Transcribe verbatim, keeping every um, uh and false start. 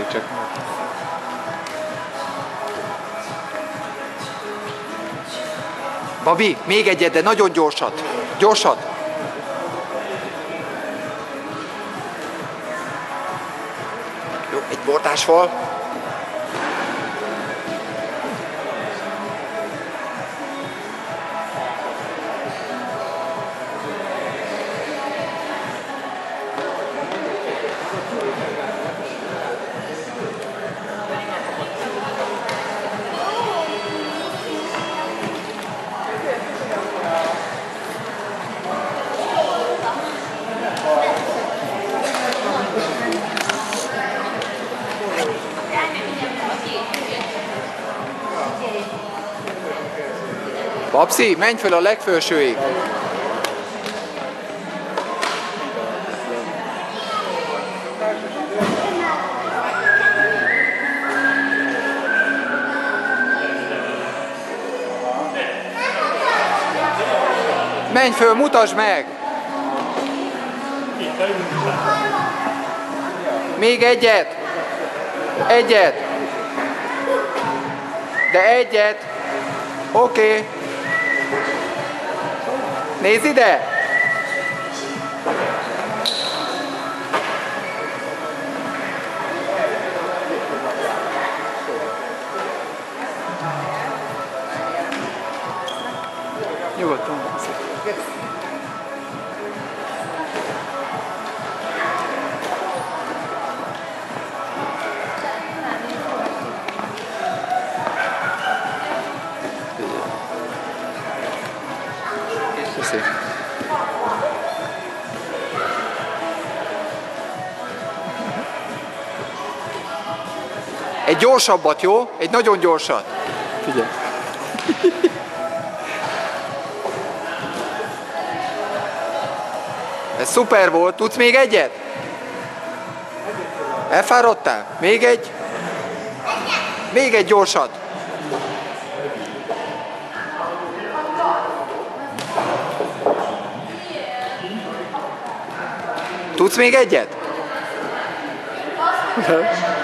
Még csak. Babi, még egyet, de nagyon gyorsat. Gyorsat. Jó, egy bordásfal. Babsi, menj föl a legfelsőig! Menj föl, mutasd meg! Még egyet! Egyet! De egyet! Oké! Okay. Nézd ide! Nyugodtan. Köszi. Egy gyorsabbat, jó? Egy nagyon gyorsat. Figyelj. Ez szuper volt. Tudsz még egyet? Elfáradtál? Még egy? Még egy gyorsat. Tudsz még egyet?